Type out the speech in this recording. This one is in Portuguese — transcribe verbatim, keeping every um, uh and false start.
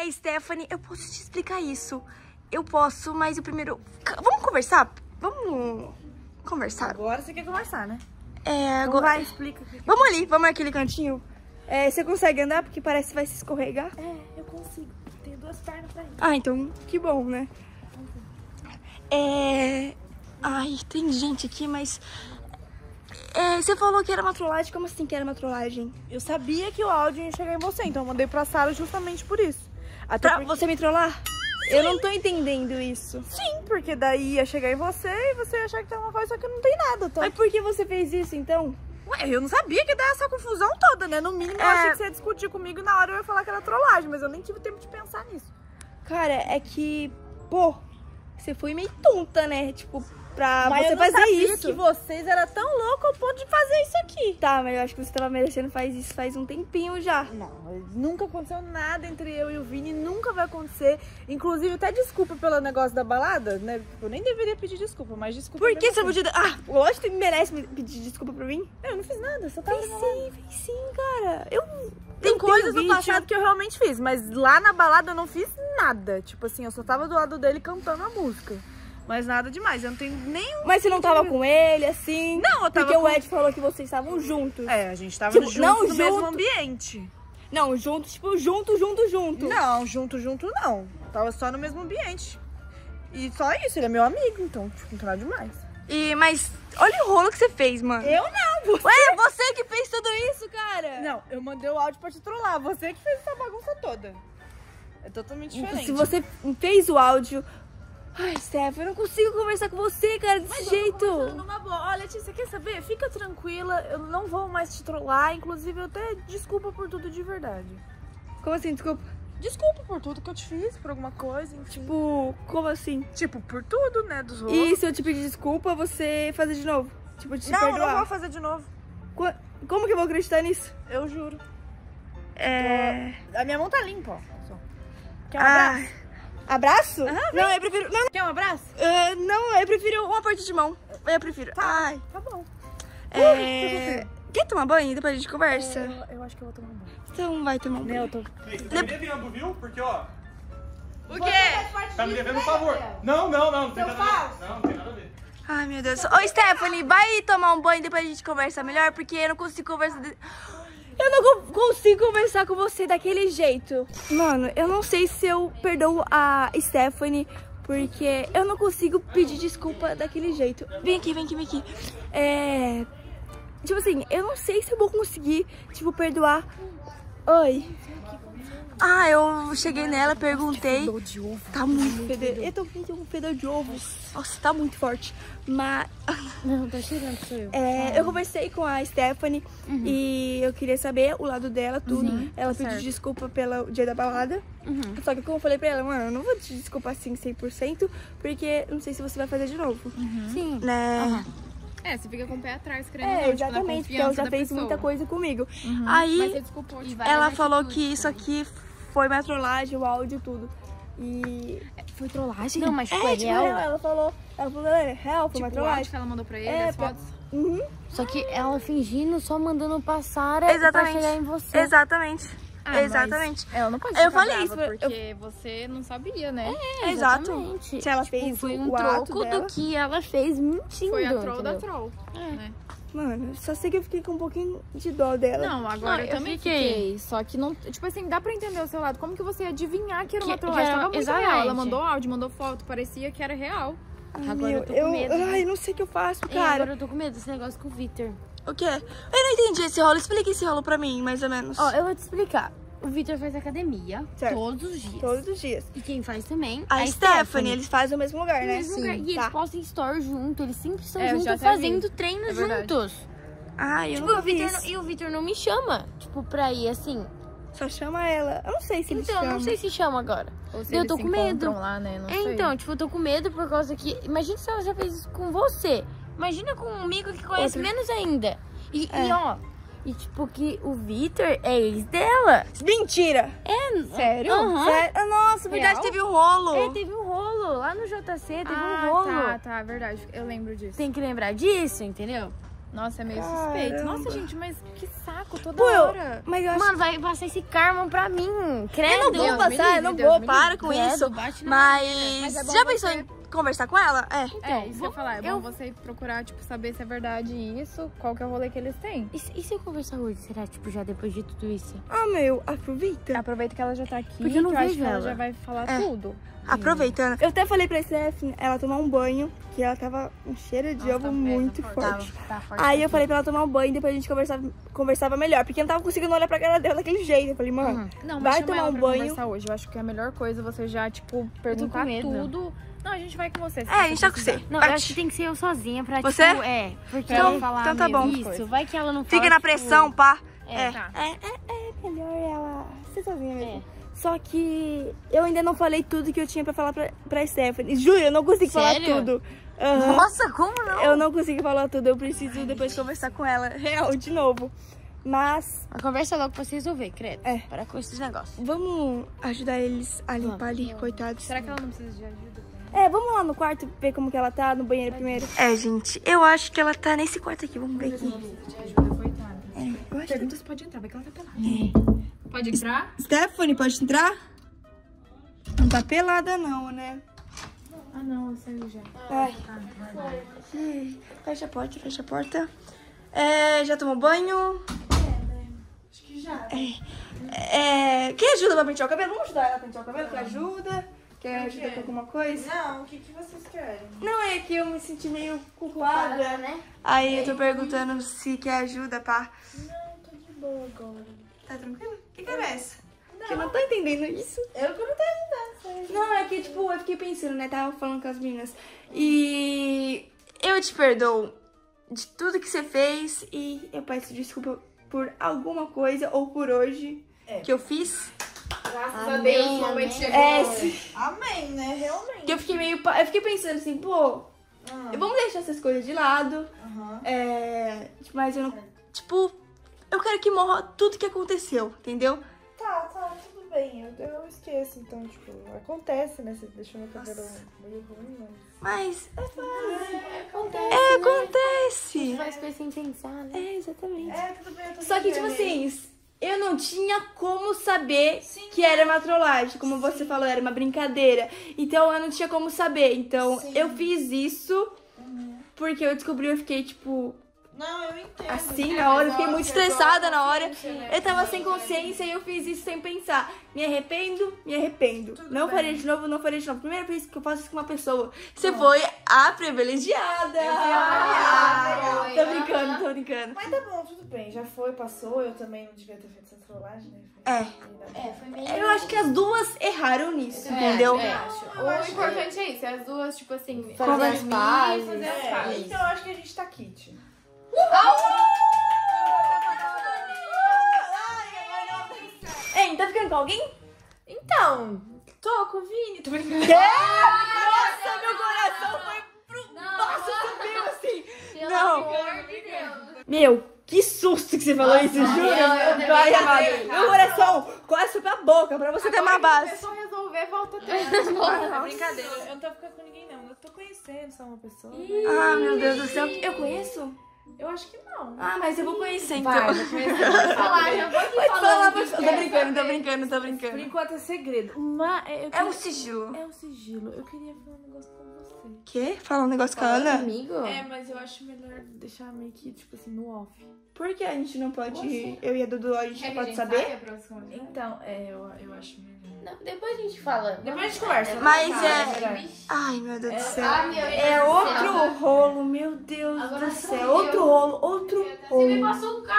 Ai, Stephanie, eu posso te explicar isso. Eu posso, mas o primeiro... Vamos conversar? Vamos conversar? Agora você quer conversar, né? É, Então agora... vai, explica. O que que... Vamos ali, vamos naquele cantinho. É, você consegue andar? Porque parece que vai se escorregar. É, eu consigo. Tenho duas pernas pra ir. Ah, então que bom, né? É... Ai, tem gente aqui, mas... É, você falou que era uma trollagem. Como assim que era uma trollagem? Eu sabia que o áudio ia chegar em você, então eu mandei pra Sara justamente por isso. Até Pra porque... você me trollar? Eu não tô entendendo isso. Sim, porque daí ia chegar em você e você ia achar que tem uma coisa, só que não tem nada. Tô... Mas por que você fez isso, então? Ué, eu não sabia que ia dar essa confusão toda, né? No mínimo eu É... achei que você ia discutir comigo e na hora eu ia falar que era trollagem, mas eu nem tive tempo de pensar nisso. Cara, é que... Pô, você foi meio tonta, né? Tipo, pra Mas você eu não fazer sabia isso. que vocês eram tão loucos ao ponto de fazer isso aqui. Tá, mas eu acho que você tava merecendo faz isso faz um tempinho já. Não, nunca aconteceu nada entre eu e o Vini, nunca vai acontecer. Inclusive, até desculpa pelo negócio da balada, né? Eu nem deveria pedir desculpa, mas desculpa. Por que você mesmo não podia... Ah, lógico que merece me pedir desculpa pra mim. assim. Eu não fiz nada, só tava Fez na balada. sim, fez sim, cara. Eu... Tem eu coisas tenho do vídeo. passado que eu realmente fiz, mas lá na balada eu não fiz nada. Tipo assim, eu só tava do lado dele cantando a música. Mas nada demais, eu não tenho nenhum... Mas você não tava com ele, assim? Não, eu tava Porque com... o Ed falou que vocês estavam juntos. É, a gente tava Tipo, juntos não, no junto. mesmo ambiente. Não, juntos, tipo, junto, junto, junto. Não, junto, junto não. Tava só no mesmo ambiente. E só isso, ele é meu amigo, então, tipo, não tem nada demais. E, mas, olha o rolo que você fez, mano. Eu não, você... Ué, você que fez tudo isso, cara. Não, eu mandei o áudio pra te trollar, você que fez essa bagunça toda. É totalmente diferente. Se você fez o áudio... Ai, Steph, eu não consigo conversar com você, cara, desse Mas jeito. eu tô conversando numa boa. Olha, Letícia, quer saber? Fica tranquila, eu não vou mais te trollar. Inclusive, eu até desculpa por tudo de verdade. Como assim, desculpa? Desculpa por tudo que eu te fiz, por alguma coisa, enfim. Tipo, como assim? Tipo, por tudo, né, dos rolos. E se eu te pedir desculpa, você fazer de novo? Tipo, te Não, perdoar? não vou fazer de novo. Qu- Como que eu vou acreditar nisso? Eu juro. É... Tô- A minha mão tá limpa, ó. Só. Quer um Ah, abraço? abraço? Aham, não, eu prefiro... Não, Quer um abraço? é, não, eu prefiro um aperto de mão. Eu prefiro. Ai, Tá bom. é... Quer tomar banho? Depois a gente conversa. Eu, eu acho que eu vou tomar um banho. Então vai tomar um Né, banho. eu tô... Você tá me devendo, viu? Porque, ó, O quê? tá me devendo um favor. Não, não, não, não tem Seu nada a falso. ver. Não, não tem nada a ver. Ai, meu Deus. Ô, Stephanie, vai tomar um banho, depois a gente conversa melhor, porque eu não consigo conversar... de- Eu não co- consigo conversar com você daquele jeito. Mano, eu não sei se eu perdoo a Stephanie, porque eu não consigo pedir desculpa daquele jeito. Vem aqui, vem aqui, vem aqui. É... Tipo assim, eu não sei se eu vou conseguir, tipo, perdoar... Oi. Ah, eu cheguei nela, perguntei. Fedor de ovo. Tá muito fedor. Eu tô sentindo um fedor de ovo. Nossa, tá muito forte. Mas Não, tá cheirando, sou eu. é, eu conversei com a Stephanie e eu queria saber o lado dela, tudo. Sim, ela tá pediu certo. desculpa pelo dia da balada. Uhum. Só que como eu falei pra ela, mano, eu não vou te desculpar assim cem por cento, porque não sei se você vai fazer de novo. Sim. Né? É, você fica com o pé atrás, querendo É, ou não, tipo, na exatamente, porque ela confiança já da fez pessoa. muita coisa comigo. Mas Aí você desculpou, tipo, ela várias falou atitudes que isso aqui foi uma trollagem, o áudio e tudo. E Foi trollagem? Não, mas tipo, é, é tipo, real. real, ela falou, ela falou, é real, foi Tipo, uma o trollagem. áudio que ela mandou pra ele, É, as pra- fotos. Uhum. Só que ela fingindo, só mandando passar Exatamente. pra chegar em você. Exatamente. Ah, Exatamente. Ela não pode Eu ficar falei brava, isso, eu- porque você não sabia, né? É, Exato. exatamente. Se ela Tipo, fez foi o um ato troco dela. do que ela fez mentindo. Foi a troll da entendeu? troll, né? Mano, só sei que eu fiquei com um pouquinho de dó dela. Não, agora Não, eu eu também fiquei. fiquei. Só que não. Tipo assim, dá pra entender o seu lado. Como que você ia adivinhar que era uma Que- trollagem? que era- Tava muito exatamente. real. Ela mandou áudio, mandou foto, parecia que era real. Ai, Agora eu meu, tô com medo. Ai, não sei o que eu faço, É, cara. agora eu tô com medo desse negócio com o Vitor. O quê? Eu não entendi esse rolo. Explica esse rolo pra mim, mais ou menos. Ó, eu vou te explicar. O Vitor faz academia Certo. todos os dias. Todos os dias. E quem faz também? A, Stephanie, eles fazem o mesmo lugar, No né? mesmo lugar. E eles Tá. postam story junto, eles sempre estão É, eu já juntos até fazendo vi. treino É verdade. juntos. Ai, eu Tipo, não o vi Vitor isso. não- e o Vitor não me chama, tipo, pra ir assim. Só chama ela. Eu não sei se eles Então, eu chamam. não sei se chama agora. Ou se Eu eles tô se com medo. encontram lá, né? Não É, sei. então, tipo, eu tô com medo por causa que... Imagina se ela já fez isso com você. Imagina com um amigo que conhece Outra. menos ainda. E, É. e, ó... E, tipo, que o Vitor é ex dela. Mentira! É... Sério? Aham. Sério? Ah, Nossa, verdade, Real? teve um rolo. É, teve um rolo. Lá no J C teve Ah, um rolo. tá, tá, verdade. Eu lembro disso. Tem que lembrar disso, entendeu? Nossa, é meio Caramba. suspeito. Nossa, gente, mas que saco toda Pô, eu- hora. mas eu acho Mano, vai passar esse karma pra mim. Credo. Eu não vou Deus me passar, livre, eu não Deus vou, me para livre. com Credo, isso. bate na Mas, Mas é bom já pensou você- em conversar com ela? É. É, isso que eu ia falar. É bom eu- você procurar, tipo, saber se é verdade isso, qual que é o rolê que eles têm. E, se- e se eu conversar hoje? Será, tipo, já depois de tudo isso? Ah, meu, aproveita. Aproveita que ela já tá aqui, Porque eu não que eu acho vejo que ela ela. já vai falar É. tudo. Aproveitando. Eu até falei pra Stephanie ela tomar um banho, que ela tava um cheiro de Nossa, ovo tá muito forte. forte. Tá, tá forte. Aí eu aqui. falei pra ela tomar um banho e depois a gente conversava, conversava melhor. Porque eu não tava conseguindo olhar pra cara dela daquele jeito. Eu falei, mano, Uhum. Não, mas vai chama tomar ela um pra banho. conversar hoje. Eu acho que é a melhor coisa você já, tipo, perguntar medo. tudo. Não, a gente vai com você. se É, a você gente tá com precisar. você. Não, Parte. eu acho que tem que ser eu sozinha pra, Você? tipo, é. Porque Pra ela ela falar então tá mesmo bom. as isso, coisas. vai que ela não fala, Fica na tipo, pressão, pá. É, É, tá. é, é, é melhor ela ser sozinha mesmo. É. Só que eu ainda não falei tudo que eu tinha pra falar pra, pra Stephanie. Juro, eu não consegui falar Sério? tudo. Aham. Nossa, como não? Eu não consegui falar tudo, eu preciso depois conversar com ela, real, de novo. Mas A conversa logo pra você resolver, credo. É. Para com esses negócios. vamos ajudar eles a limpar ali, coitados. Será que ela não precisa de ajuda? É, vamos lá no quarto ver como que ela tá, no banheiro primeiro. É, gente, eu acho que ela tá nesse quarto aqui, vamos ver aqui. De ajuda, coitada. É, eu acho que... Pergunta se pode entrar, vai que ela tá pelada. Pode entrar? Stephanie, pode entrar? Não tá pelada não, né? Ah, não, eu saiu já. Ai. Ih, Fecha a porta, fecha a porta. É, já tomou banho? Acho que já. É, quem ajuda pra pentear o cabelo? Vamos ajudar ela a pentear o cabelo? Quer ajuda? Quer ajuda com alguma coisa? Não, o que, que vocês querem? Não, é que eu me senti meio culpada. né? Aí eu tô perguntando se quer ajuda, pá. Não, tô de boa agora. Tá tranquilo? Que cara é essa? Que eu não tô entendendo isso. Eu que não tô ajudando, sério. Não, é que, tipo, eu fiquei pensando, né? Tava falando com as meninas. E eu te perdoo de tudo que você fez e eu peço desculpa por alguma coisa ou por hoje É. que eu fiz. Graças Amém, a Deus, o momento amém. chegou. É, sim. Amém, né? Realmente. Que eu fiquei meio. pa- Eu fiquei pensando assim, pô, Ah, vamos deixar essas coisas de lado. aham. É. Mas eu não. Tipo, eu quero que morra tudo que aconteceu, entendeu? Tá, tá, tudo bem. Eu, eu esqueço, então, tipo, acontece, né? Você deixou meu cabelo meio ruim, mas. Mas. Acontece, É, né? acontece. Faz coisa sem pensar, né? É, exatamente. É, tudo bem, eu tô Só que, tipo entendendo. assim, eu não tinha como saber Sim. que era uma trollagem. Como você falou, era uma brincadeira. Então eu não tinha como saber. Então Sim. eu fiz isso porque eu descobri, eu fiquei, tipo, Não, eu entendo. assim na hora. Eu fiquei muito estressada na hora. né? Eu tava sem consciência e eu fiz isso sem pensar. Me arrependo, me arrependo. Tudo Não bem. faria de novo, não faria de novo. Primeira vez que eu faço isso com uma pessoa. Você foi a privilegiada. Ah, Tô brincando, tô brincando. Mas tá bom, tudo bem. Já foi, passou. Eu também não devia ter feito essa trollagem, né? É. É, foi meio... Eu acho que as duas erraram nisso, entendeu? É, acho. o importante é isso, é as duas, tipo assim, Fazer fazer as pazes. fazer as É, pazes. então eu acho que a gente tá kit. Ei, tá ficando com alguém? Então, tô com o Vini. Tô brincando. Nossa, meu coração foi pro... Nossa, subiu assim. Pelo Não. amor de Deus. Meu, que susto que você falou isso, jura? Vai, amado. Meu coração quase foi pra boca, pra você ter uma Se a base. pessoa resolver, volta a ter. É brincadeira. Eu não tô ficando com ninguém, não. Eu tô conhecendo só uma pessoa. Ah, meu Deus do céu. Eu conheço? Eu acho que não. Ah, mas eu vou conhecer, então. Vai, vou conhecer. Pode falar, já vou aqui Pode falar, falando. pode falar. Tô brincando, tô brincando, tô Por brincando. enquanto é segredo. Mas eu É queria... um sigilo. É um sigilo. Eu queria falar um negócio com você. Quê? Fala um negócio com a Ana? Amigo? É, mas eu acho melhor deixar meio que, tipo assim, no off. Por que a gente não pode... Eu e a Dudu, a gente não pode saber? Então, é, eu, eu acho melhor. Não, depois a gente fala. Depois a gente conversa. Mas Tá, é... melhor. Ai, meu Deus do céu. Ah, meu Deus É do outro céu. rolo, meu Deus Agora do sou céu. eu. Outro rolo, outro Você me rolo. passou um